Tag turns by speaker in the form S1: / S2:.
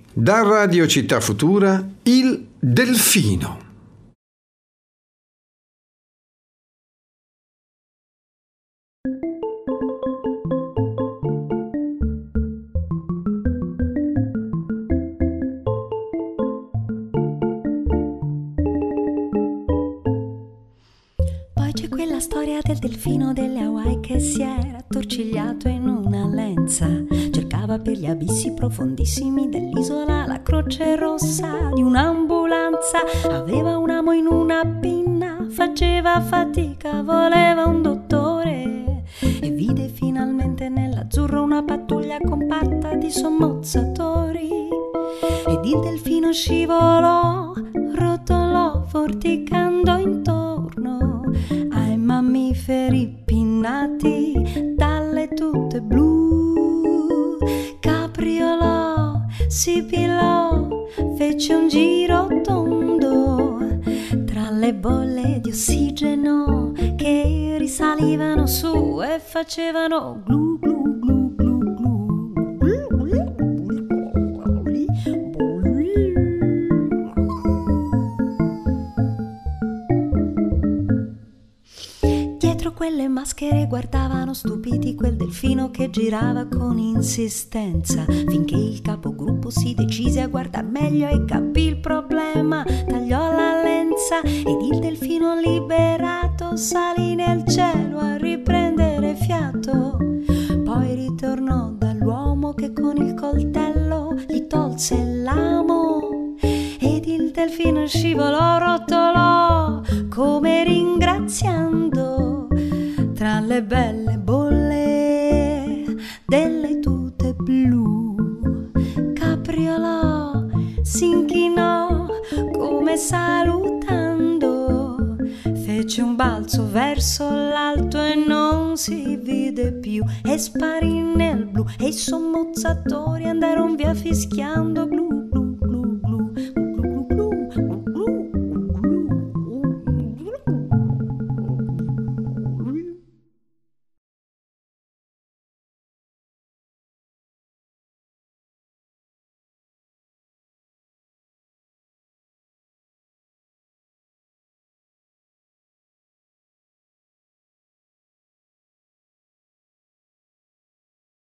S1: Da Radio Città Futura, il delfino.
S2: Poi c'è quella storia del delfino delle Hawaii che si era attorcigliato in una lenza. Cercava per gli abissi profondissimi dell'isola la croce rossa di un'ambulanza. Aveva un amo in una pinna, faceva fatica, voleva un dottore. E vide finalmente nell'azzurro una pattuglia compatta di sommozzatori. Ed il delfino scivolò, rotolò, vorticando intorno ai mammiferi pinnati dalle tute blu. Capriolò, sibillò, fece un giro tondo tra le bolle di ossigeno che risalivano su e facevano glu glu glu glu glu. Dietro quelle maschere guardavano stupiti quel delfino che girava con insistenza, finché il capogruppo si decise a guardar meglio e capì il problema. Tagliò la lenza ed il delfino liberato salì nel cielo a riprendere fiato. Poi ritornò dall'uomo che con il coltello gli tolse l'amo. Ed il delfino scivolò, rotolò come ringraziando tra le belle bolle delle tute blu. Capriolò, s'inchinò come salutando, fece un balzo verso l'alto e non si vide più e sparì nel blu e i sommozzatori andarono via fischiando glu.